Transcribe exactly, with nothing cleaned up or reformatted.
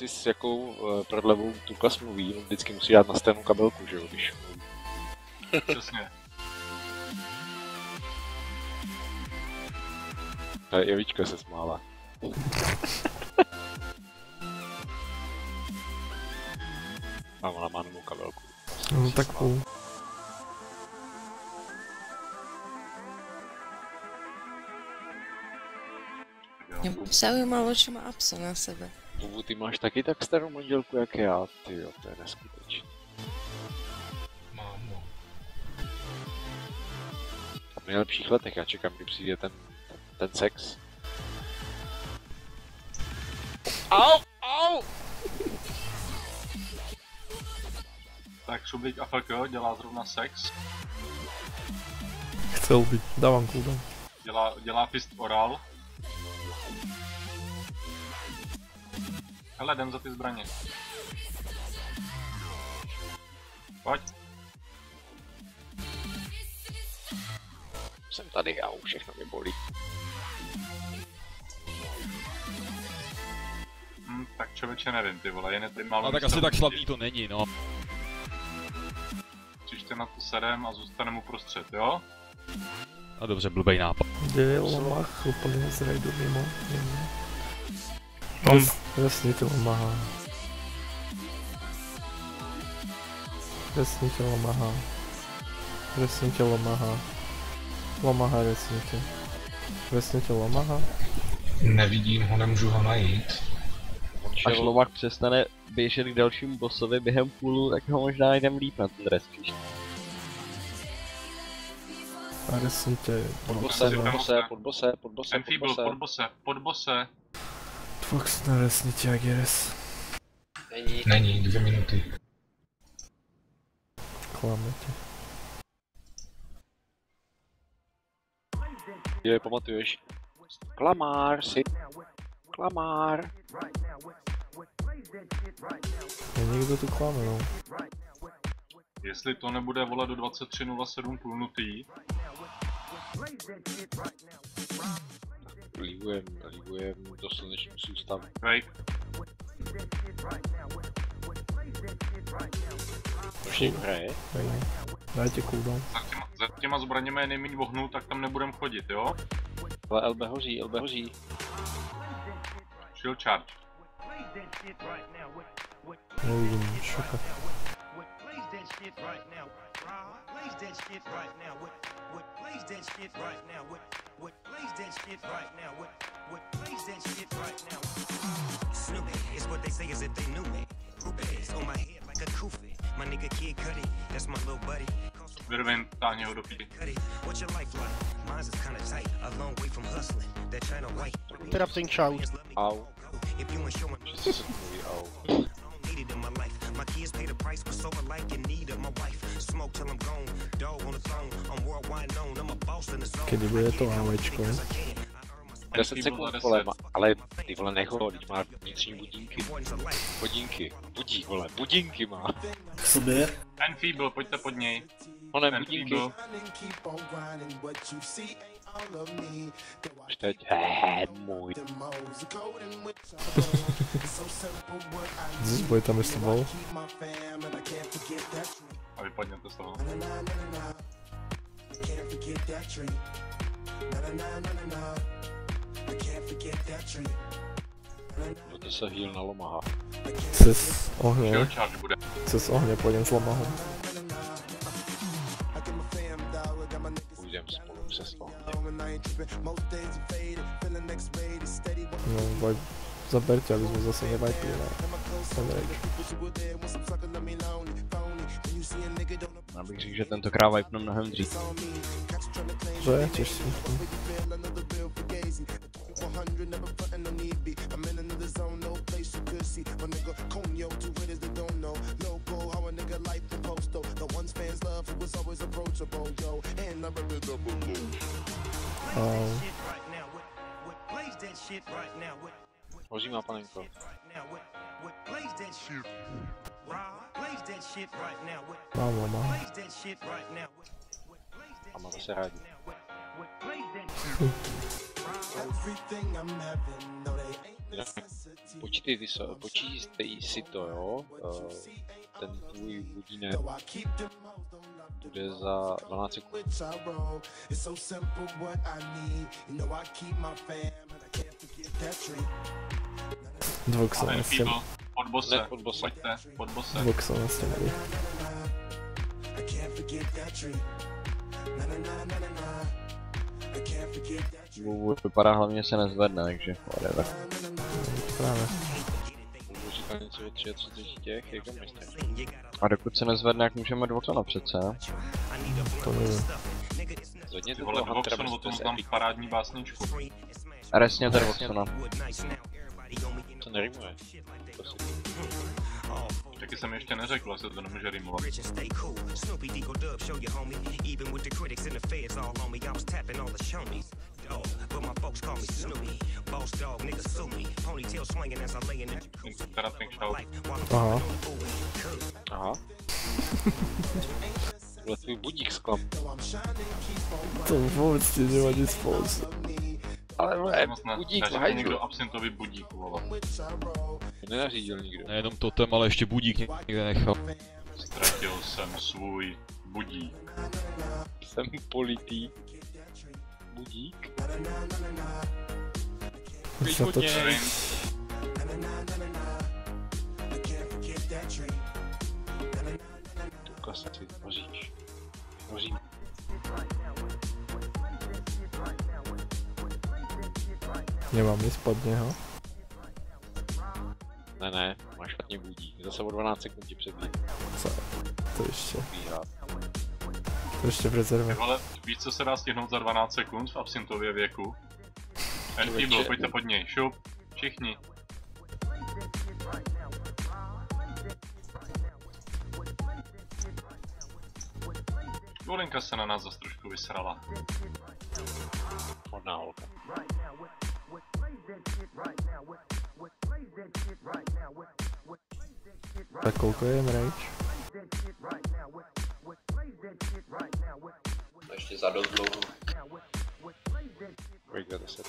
si s jakou uh, prodlevou tu klas mluví, on vždycky musí dát na stejnou kabelku, že jo, když mluví. Přesně. Ta Jevička se smála. A ona má novou kabelku. No tak půl. Mě zaujímalo, že má apsa na sebe. Bubu, ty máš taky tak starou manželku jak já, tyjo, to je neskutečné. Mám, no. A v nejlepších letech, já čekám, kdy přijde ten, ten, ten sex. Au, au! Tak Šubík a F K dělá zrovna sex. Chcel být, dávám cooldown. Dělá, dělá fist oral. Hele, jdem za ty zbraně. Pojď. Jsem tady, au, všechno mi bolí. Hm, tak člověče nevím, ty vole, jen ty málo. No tak asi tak slavný to není, no. Příště na to sedem a zůstaneme uprostřed, jo? No dobře, blbej nápad. Kde je Lamach, úplně z rajdu mimo, mimo. On, jasně to Lamaha. Jasně tě Lamaha. Jasně tě Lamaha. Lamaha, jasně tě. Jasně tě Lamaha. Nevidím ho, nemůžu ho najít. Až Lomak přestane běžet k dalšímu bossovi během půlu, tak ho možná najdem líp na ten dres příště. A jasně tě. Pod bose, pod bose, pod bose, pod bose, pod Enfeeble, bose. pod bose, pod bose. Fox na jasně tě, Ageres. Není. Není, dvě minuty. Klame tě. Je, pamatuješ? Klamár si. Klamár. Je někdo tu klame, no. Jestli to nebude vole do dvacet tři nula sedm půlnutý. Líbujem, líbujem do sluneční soustavy. Fake. Už někdo hraje? Daj tě cooldown. Za těma, za těma zbraněmi je nejméně vohnut, tak tam nebudem chodit, jo? Ale L B hoří, L B hoří. Shield charge. Nevidím, šoka. Vyrvin, táhni ho do píky. Interrupting shout. Au. Přesně se to mluví, au. Kdy bude to AWčko? deset sekund, vole, ma, ale ty vole necho, teď má vnitřní budínky. Budínky, budík, vole, budínky má. K sobě? Enfeeble, pojďte pod něj. One budínky. Už teď, hehe, můj. Bude tam jestli bol? A vypadněte z toho. No to se heal na Lomaha. Cez ohně, Shield charge bude. cez ohně půjdem s Lamahou. Půjdem spolu přes ohně. No, vibe. Zaber tě, aby jsme zase nevajpili na ten rage. Já bych řekl, že tentokrát vipnu mnohem dřív. Že? Těž si. Au. Hoří má panenko. Mám Lamaha. A máme se rádi. Počítej, ty so, počítej si to, jo? Uh, ten tvůj budínek bude za dvanáct sekund. Dvoxel na stěm. Pod bose, Ne, pod bose. pojďte, pod bose. Dvoxel na stěm. Vůbec vypadá hlavně se nezvedne, takže whatever. Právě. Můžu říkat něco o třiceti tři těch, jak to myslíš? A dokud se nezvedne, jak můžeme Dvoxona přece, ne? To nevím. Zvedněte Ty vole, toho Huntera, Dvoxon, o bez tom bez znám epic. parádní básničku. Resněte Dvoxona. To nerimuje. Prosím. Taky jsem ještě neřekl, se to nemůže rýmovat. Karate shout. Aha. Aha. Byl tvůj budík sklam. To vůbec ti nevadí spolu. Ale vole, Moc ne, budík v neřekl hajdu. někdo absintový budík, vole. To nenařídil nikdo. Nejenom totem, ale ještě budík někde nechal. Ztratil jsem svůj budík. Jsem politý. Budík. Zatoč. Tu kasaci vaříš. Vařím. Nemám nic pod něho. Ne, ne, máš špatně budík. Zase o dvanáct sekund ti předbíhá. Co? To ještě. Bíhá. To ještě v rezervě. Ale víš, co se dá stihnout za dvanáct sekund v absintově věku? Enfeeble, pojďte pod něj, šup, všichni. Golenka se na nás zase trošku vysrala. Hodná holka. Tak koliko je Enrage? Ještě za dost dlouho. Kolik za deset?